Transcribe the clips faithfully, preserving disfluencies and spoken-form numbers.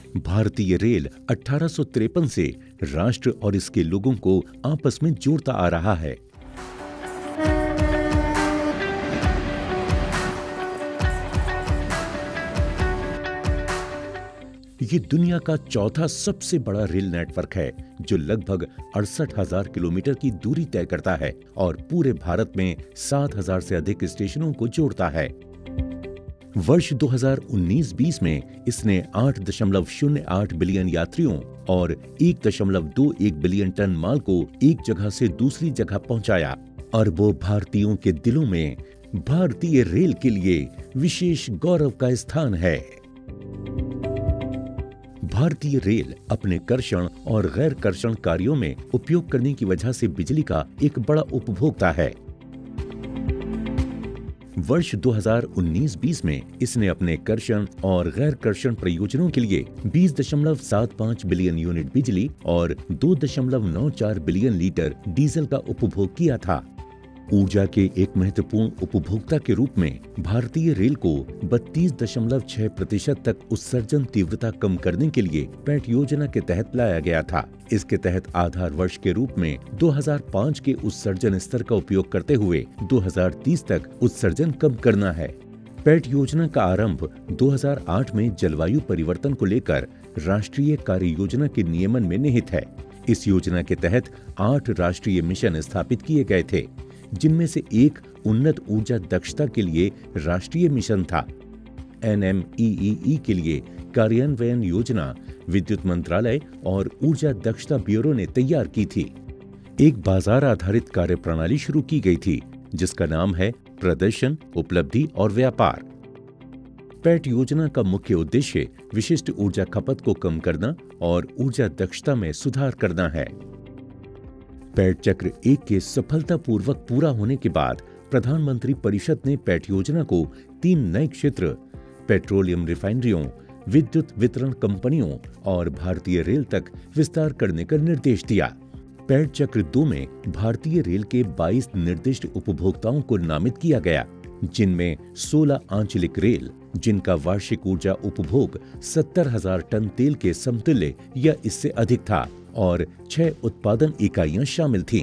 भारतीय रेल अठारह सौ तिरपन से राष्ट्र और इसके लोगों को आपस में जोड़ता आ रहा है। ये दुनिया का चौथा सबसे बड़ा रेल नेटवर्क है, जो लगभग अड़सठ हजार किलोमीटर की दूरी तय करता है और पूरे भारत में सात हजार से अधिक स्टेशनों को जोड़ता है। वर्ष दो हज़ार उन्नीस बीस में इसने आठ दशमलव शून्य आठ बिलियन यात्रियों और एक दशमलव दो एक बिलियन टन माल को एक जगह से दूसरी जगह पहुंचाया। अरबों भारतीयों के दिलों में भारतीय रेल के लिए विशेष गौरव का स्थान है। भारतीय रेल अपने कर्षण और गैर कर्षण कार्यों में उपयोग करने की वजह से बिजली का एक बड़ा उपभोक्ता है। वर्ष दो हज़ार उन्नीस बीस में इसने अपने कर्षण और गैर कर्षण प्रयोजनों के लिए बीस दशमलव सात पाँच बिलियन यूनिट बिजली और दो दशमलव नौ चार बिलियन लीटर डीजल का उपभोग किया था। ऊर्जा के एक महत्वपूर्ण उपभोक्ता के रूप में भारतीय रेल को बत्तीस दशमलव छह प्रतिशत तक उत्सर्जन तीव्रता कम करने के लिए पैट योजना के तहत लाया गया था। इसके तहत आधार वर्ष के रूप में दो हज़ार पाँच के उत्सर्जन स्तर का उपयोग करते हुए दो हज़ार तीस तक उत्सर्जन कम करना है। पैट योजना का आरंभ दो हज़ार आठ में जलवायु परिवर्तन को लेकर राष्ट्रीय कार्य योजना के नियमन में निहित है। इस योजना के तहत आठ राष्ट्रीय मिशन स्थापित किए गए थे, जिनमें से एक उन्नत ऊर्जा दक्षता के लिए राष्ट्रीय मिशन था। एन एम ई ई ई के लिए कार्यान्वयन योजना विद्युत मंत्रालय और ऊर्जा दक्षता ब्यूरो ने तैयार की थी। एक बाजार आधारित कार्यप्रणाली शुरू की गई थी, जिसका नाम है प्रदर्शन, उपलब्धि और व्यापार। पैट योजना का मुख्य उद्देश्य विशिष्ट ऊर्जा खपत को कम करना और ऊर्जा दक्षता में सुधार करना है। पैट चक्र एक के सफलतापूर्वक पूरा होने के बाद प्रधानमंत्री परिषद ने पैट योजना को तीन नए क्षेत्र पेट्रोलियम रिफाइनरियों, विद्युत वितरण कंपनियों और भारतीय रेल तक विस्तार करने का निर्देश दिया। पैट चक्र दो में भारतीय रेल के बाईस निर्दिष्ट उपभोक्ताओं को नामित किया गया, जिनमें सोलह आंचलिक रेल, जिनका वार्षिक ऊर्जा उपभोग सत्तर हजार टन तेल के समतुल्य या इससे अधिक था, और छह उत्पादन इकाइयां शामिल थीं।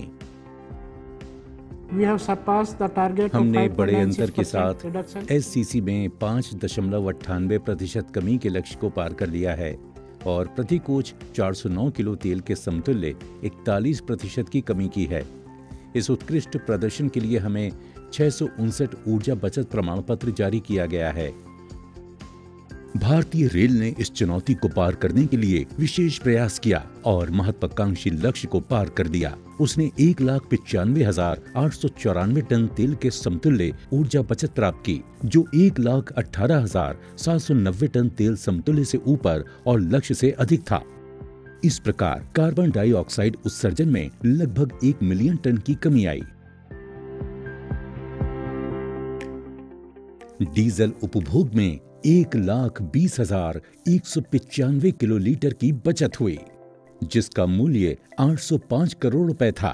हमने बड़े अंतर के साथ एस सी सी में पाँच दशमलव अट्ठानवे प्रतिशत कमी के लक्ष्य को पार कर लिया है और प्रति कोच चार सौ नौ किलो तेल के समतुल्य इकतालीस प्रतिशत की कमी की है। इस उत्कृष्ट प्रदर्शन के लिए हमें छह सौ उनसठ ऊर्जा बचत प्रमाण पत्र जारी किया गया है। भारतीय रेल ने इस चुनौती को पार करने के लिए विशेष प्रयास किया और महत्वाकांक्षी लक्ष्य को पार कर दिया। उसने एक लाख पिचानवे हजार आठ सौ चौरानवे टन तेल के समतुल्य ऊर्जा बचत प्राप्त की, जो एक लाख अठारह हजार सात सौ नब्बे टन तेल समतुल्य से ऊपर और लक्ष्य से अधिक था। इस प्रकार कार्बन डाइऑक्साइड उत्सर्जन में लगभग एक मिलियन टन की कमी आई। डीजल उपभोग में एक लाख बीस हजार एक सौ पिचानवे किलो लीटर की बचत हुई, जिसका मूल्य आठ सौ पाँच करोड़ रुपए था।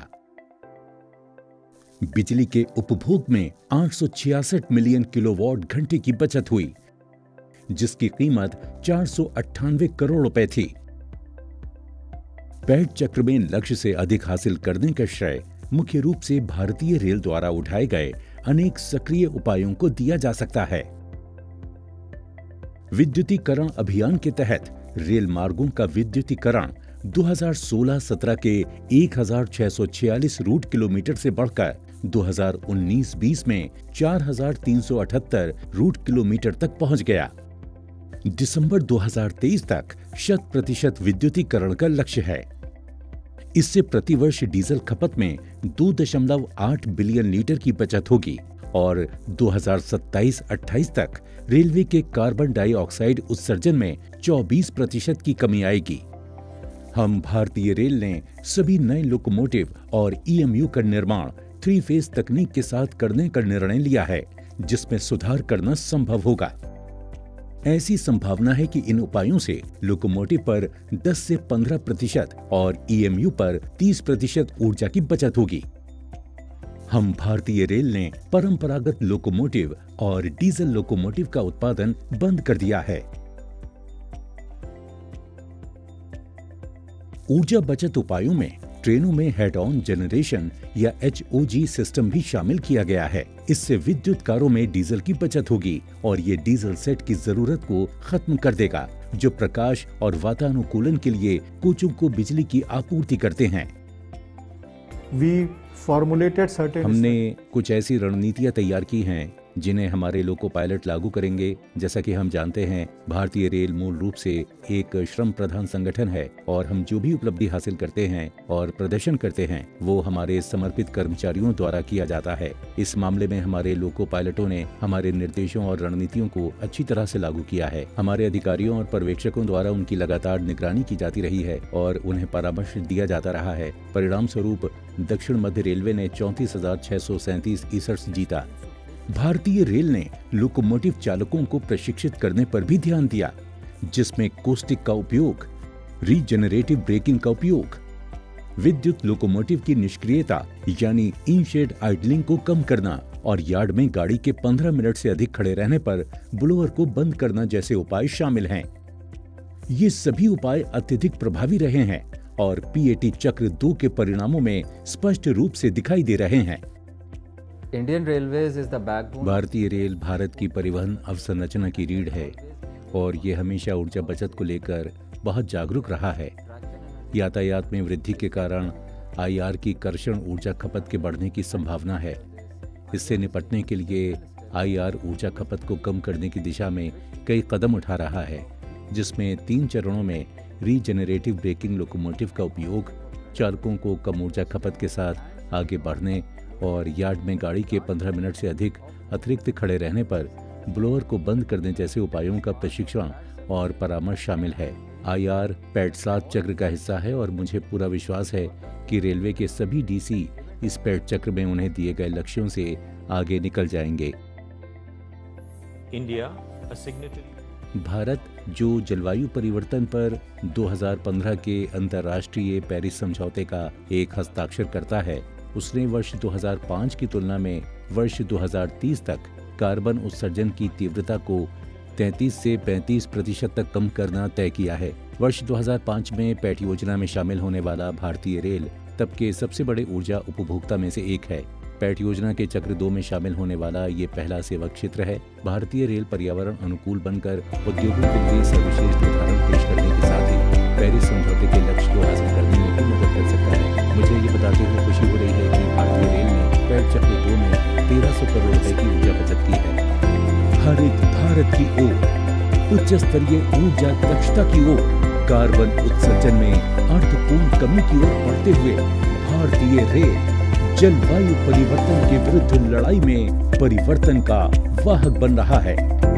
बिजली के उपभोग में आठ सौ छियासठ मिलियन किलोवाट घंटे की बचत हुई, जिसकी कीमत चार सौ अट्ठानवे करोड़ रुपए थी। पैट चक्र में लक्ष्य से अधिक हासिल करने का श्रेय मुख्य रूप से भारतीय रेल द्वारा उठाए गए अनेक सक्रिय उपायों को दिया जा सकता है। विद्युतीकरण अभियान के तहत रेल मार्गों का विद्युतीकरण दो हज़ार सोलह सत्रह के एक हजार छह सौ छियालीस रूट किलोमीटर से बढ़कर दो हज़ार उन्नीस बीस में चार हजार तीन सौ अठहत्तर रूट किलोमीटर तक पहुंच गया। दिसंबर दो हज़ार तेईस तक शत प्रतिशत विद्युतीकरण का लक्ष्य है। इससे प्रतिवर्ष डीजल खपत में दो दशमलव आठ बिलियन लीटर की बचत होगी और दो हज़ार सत्ताईस अट्ठाईस तक रेलवे के कार्बन डाइऑक्साइड उत्सर्जन में चौबीस प्रतिशत की कमी आएगी। हम भारतीय रेल ने सभी नए लोकोमोटिव और ई एम यू का निर्माण थ्री फेज तकनीक के साथ करने का निर्णय लिया है, जिसमें सुधार करना संभव होगा। ऐसी संभावना है कि इन उपायों से लोकोमोटिव पर दस से पंद्रह प्रतिशत और ई एम यू पर तीस प्रतिशत ऊर्जा की बचत होगी। हम भारतीय रेल ने परंपरागत लोकोमोटिव और डीजल लोकोमोटिव का उत्पादन बंद कर दिया है। ऊर्जा बचत उपायों में ट्रेनों में हेड ऑन जनरेशन या एच ओ जी सिस्टम भी शामिल किया गया है। इससे विद्युत कारों में डीजल की बचत होगी और ये डीजल सेट की जरूरत को खत्म कर देगा, जो प्रकाश और वातानुकूलन के लिए कोचों को बिजली की आपूर्ति करते हैं। We formulated certain हमने कुछ ऐसी रणनीतियां तैयार की हैं जिन्हें हमारे लोको पायलट लागू करेंगे। जैसा कि हम जानते हैं, भारतीय रेल मूल रूप से एक श्रम प्रधान संगठन है और हम जो भी उपलब्धि हासिल करते हैं और प्रदर्शन करते हैं वो हमारे समर्पित कर्मचारियों द्वारा किया जाता है। इस मामले में हमारे लोको पायलटों ने हमारे निर्देशों और रणनीतियों को अच्छी तरह से लागू किया है। हमारे अधिकारियों और पर्यवेक्षकों द्वारा उनकी लगातार निगरानी की जाती रही है और उन्हें परामर्श दिया जाता रहा है। परिणाम स्वरूप दक्षिण मध्य रेलवे ने चौंतीस हजार छह सौ सैंतीस ईसर्ट्स जीता। भारतीय रेल ने लोकोमोटिव चालकों को प्रशिक्षित करने पर भी ध्यान दिया, जिसमें कोस्टिक का उपयोग, रीजेनरेटिव ब्रेकिंग का उपयोग, विद्युत लोकोमोटिव की निष्क्रियता यानी इन शेड आइडलिंग को कम करना और यार्ड में गाड़ी के पंद्रह मिनट से अधिक खड़े रहने पर ब्लोअर को बंद करना जैसे उपाय शामिल हैं। ये सभी उपाय अत्यधिक प्रभावी रहे हैं और पी ए टी चक्र दो के परिणामों में स्पष्ट रूप से दिखाई दे रहे हैं। Indian railways is the backbone. भारतीय रेल भारत की परिवहन अवसंरचना की रीढ़ है और ये हमेशा ऊर्जा बचत को लेकर बहुत जागरूक रहा है। यातायात में वृद्धि के कारण आई आर की कर्षण ऊर्जा खपत के बढ़ने की संभावना है। इससे निपटने के लिए आई आर ऊर्जा खपत को कम करने की दिशा में कई कदम उठा रहा है, जिसमें तीन चरणों में रीजेनरेटिव ब्रेकिंग लोकोमोटिव का उपयोग, चालकों को कम ऊर्जा खपत के साथ आगे बढ़ने और यार्ड में गाड़ी के पंद्रह मिनट से अधिक अतिरिक्त खड़े रहने पर ब्लोअर को बंद करने जैसे उपायों का प्रशिक्षण और परामर्श शामिल है। आई आर पैड सात चक्र का हिस्सा है और मुझे पूरा विश्वास है कि रेलवे के सभी डी सी इस पैड चक्र में उन्हें दिए गए लक्ष्यों से आगे निकल जाएंगे। India a signatory. भारत जो जलवायु परिवर्तन पर दो हज़ार पंद्रह के अंतर्राष्ट्रीय पेरिस समझौते का एक हस्ताक्षर करता है, उसने वर्ष दो हज़ार पाँच की तुलना में वर्ष दो हज़ार तीस तक कार्बन उत्सर्जन की तीव्रता को तैंतीस से पैंतीस प्रतिशत तक कम करना तय किया है। वर्ष दो हज़ार पाँच में पैट योजना में शामिल होने वाला भारतीय रेल तब के सबसे बड़े ऊर्जा उपभोक्ता में से एक है। पैट योजना के चक्र दो में शामिल होने वाला ये पहला सेवा क्षेत्र है। भारतीय रेल पर्यावरण अनुकूल बनकर उद्योगों के लिए सर्वश्रेष्ठ उदाहरण पेश करने के साथ ही पेरिस समझौते के लक्ष्य को हासिल करने में भी मदद कर सकता है। मुझे ये बताते हुए खुशी हो रही है कि भारतीय रेल ने पैट चक्र दो में तेरह सौ करोड़ रुपए की ऊर्जा बचत की है। हरित भारत की ओर, उच्च स्तरीय ऊर्जा दक्षता की ओर, कार्बन उत्सर्जन में अर्थपूर्ण कमी की ओर बढ़ते हुए भारतीय रेल जलवायु परिवर्तन के विरुद्ध लड़ाई में परिवर्तन का वाहक बन रहा है।